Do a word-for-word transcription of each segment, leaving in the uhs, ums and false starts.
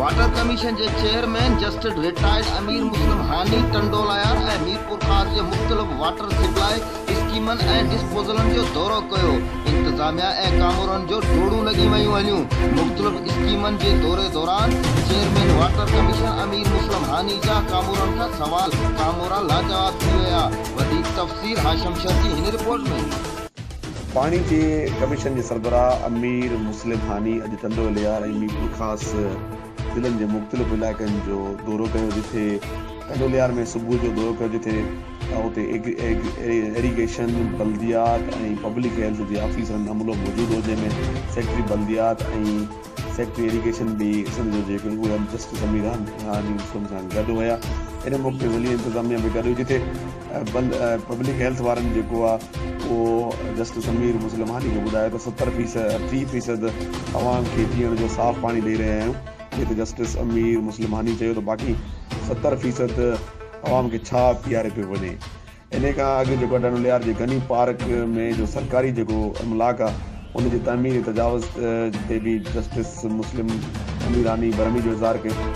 Water commission के chairman justice retired Amir Muslim Hani Tando Allahyar ऐं मीरपुर खास के मुख्तलिफ वाटर सप्लाई स्कीमन ऐं डिस्पोजलन जो दौरो कियो। इंतजामिया ऐं कामोरन जो डोड़ू लगी वयूं हलियूं। मुख्तलिफ स्कीमन के दौरे दौरान chairman water commission Amir Muslim Hani जा कामोरन का सवाल कामोरा लाजवाब थी विया। वधीक तफ़सील हाशिम शर्की हिन रिपोर्ट में। पानी के कमीशन के सरबराह अमीर मुस्लिम हानी अॼु टंडोलियार ऐं मीरपुर ख़ासि ज़िलनि जे मुख़्तलिफ़ इलाइक़नि जो दौरो कयो, जिथे टंडोलियार में सुबुह जो दौरो कयो, जिथे उते इरीगेशन, बल्दियात ऐं पब्लिक हेल्थ जे ऑफिसरनि अमलो मौजूदु हो, जंहिंमें सेक्रेटरी बल्दियात ऐं सेक्रेटरी इरीगेशन बि सम्झो जेके उहे जस्टिस अमीर हानी मुस्लिम सां गॾु हुया। इन मौक़े ज़िली इंतिज़ामिया बि गॾु, जिथे पब्लिक हेल्थ वारनि जेको आहे उहो जस्टिस अमीर मुस्लिम हानी खे ॿुधायो त सतरि फ़ीसद टी फ़ीसद अवाम खे पीअण जो साफ़ पाणी ॾेई रहिया आहियूं। जिते जस्टिस अमीर मुस्लिम हानी चयो त बाक़ी सतरि फ़ीसद अवाम खे छा पीआरे पियो वञे। इन खां अॻु जेको टंडोलियार जे गनी पार्क में जो सरकारी जेको इमलाक आहे उन जी तामीर तजावुज़ ते बि जस्टिस मुस्लिम अमीर हानी बरहमी जो इज़हार कयो।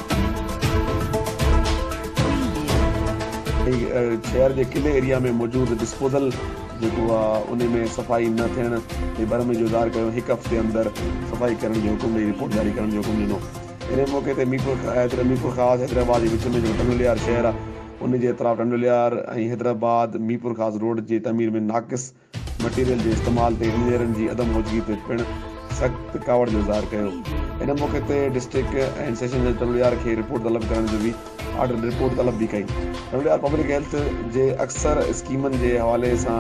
शहर के किले एरिया में मौजूद डिस्पोजल जो उन में सफ़ाई न थियण ते बरहमी जो इज़हार कयो। एक हफ़्ते अंदर सफ़ाई करण जो हुकुम ॾेई रिपोर्ट जारी करण जो हुकुम ॾिनो। इन मौके ते मीरपुर मीरपुर ख़ासि हैदराबाद के विच में जो टंडोलियार शहर आहे उन जे अतराफ़ टंडोलियार ऐं हैदराबाद मीरपुर ख़ासि रोड जे तमीर में नाक़िस मटीरियल के इस्तेमाल ते इंजीनियरनि जी अदम मौजूदगी ते पिणु सख़्त कावड़ जो इज़हार कयो। इन मौके ते डिस्ट्रिक्ट एंड सेशन जज टंडोलियार के रिपोर्ट तलब करण जो भी ऑर्डर रिपोर्ट तलब भी कई। टंडोलियार पब्लिक हेल्थ जे अक्सर स्कीमन के हवाले से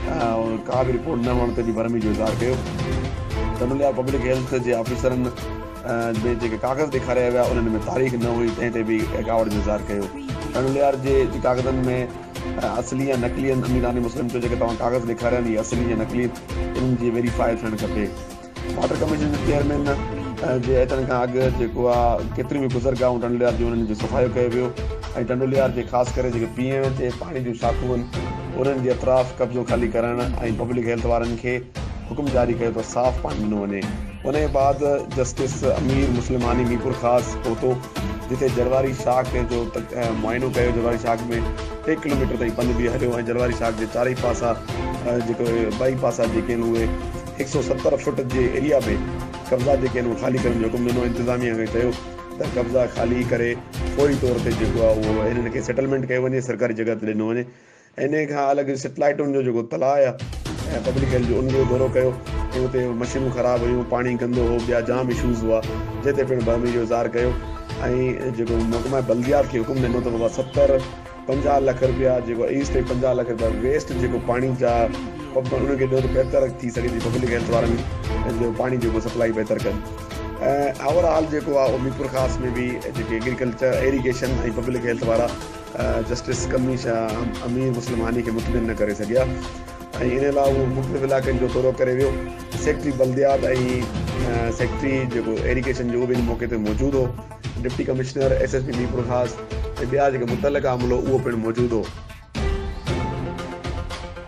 का भी रिपोर्ट न हुअण ते भी बरहमी जो इज़हार कयो। टंडोलियार पब्लिक हेल्थ के ऑफिसरन में जो कागज़ ॾेखारिया विया उन्हनि में तारीख़ न हुई, तंहिं ते भी कावड़ जो इज़हार कयो। टंडोलियार जे कागज़नि में असली या नकली अमीर हानी मुस्लिम जो जेके तव्हां कागज़ ॾेखारिया आहिनि असली या नकली इन्हनि जी वेरीफाई थियणु खपे। वाटर कमीशन जे चेयरमैन जे अचण खां अॻु जेको आहे केतिरियूं बि गुज़रगाहूं टंडोलियार जूं उन्हनि जो सफ़ायो कयो वियो ऐं टंडोलियार जे ख़ासि करे जेके पीअण जे पाणी जूं शाखूं आहिनि उन्हनि जे अतराफ़ कब्ज़ो ख़ाली करणु ऐं पब्लिक हेल्थ वारनि खे हुकुम जारी कयो त साफ़ पाणी ॾिनो वञे। उन बाद जस्टिस अमीर मुस्लिम हानी मीरपुर ख़ासि पहुतो, जिथे जरवारी शाख जो मुआइनो कयो। जरवारी शाख में टे किलोमीटर ताईं पंधु बि हलियो ऐं जरवारी शाख जे चारई पासा जेको ॿई पासा जेके आहिनि उहे हिकु सौ सतरि फुट जे एरिया में कब्ज़ा जेके आहिनि उहे ख़ाली करण जो हुकुम ॾिनो। इंतिज़ामिया खे चयो त कब्ज़ा ख़ाली करे फौरी तौर ते जेको आहे उहो हिननि खे सेटलमेंट कयो वञे, सरकारी जॻह ते ॾिनो वञे। इन खां अलॻि सेटेलाइटुनि जो जेको तलाउ आहे ऐं पब्लिक हेल्थ जो उनजो दौरो कयो ऐं उते मशीनूं ख़राबु हुयूं, पाणी गंदो हो, ॿिया जाम इशूज़ हुआ, जिते पिणु बरहमी जो इज़हार कयो। ऐं जेको महकमा बल्दियात खे हुकुम ॾिनो त बाबा सतरि पंजाह लख रुपया जेको ईस्ट ऐं पंजाह लख रुपया वेस्ट जेको पाणी जा उनखे ॾियो त बहितर थी सघे थी पब्लिक हेल्थ वारनि जो पाणी जेको सप्लाई बहितर कनि। ऐं ओवरऑल जेको आहे मीरपुर ख़ासि में भी जेके एग्रीकल्चर इरीगेशन ऐं पब्लिक हेल्थ वारा जस्टिस कमीशन अमीर मुस्लिम हानी खे मुतमिन न करे सघिया ऐं इन लाइ उहो मुख़्तलिफ़ इलाइक़नि जो दौरो करे वियो। सेक्रेटरी बल्दियात ऐं सेक्रेटरी जेको इरीगेशन जो उहो बि इन मौक़े ते मौजूदु हो। Deputy commissioner S S P Mirpur ख़ासि ऐं ॿिया जेके मुतलक़ा अमलो उहो पिणु मौजूदु हो।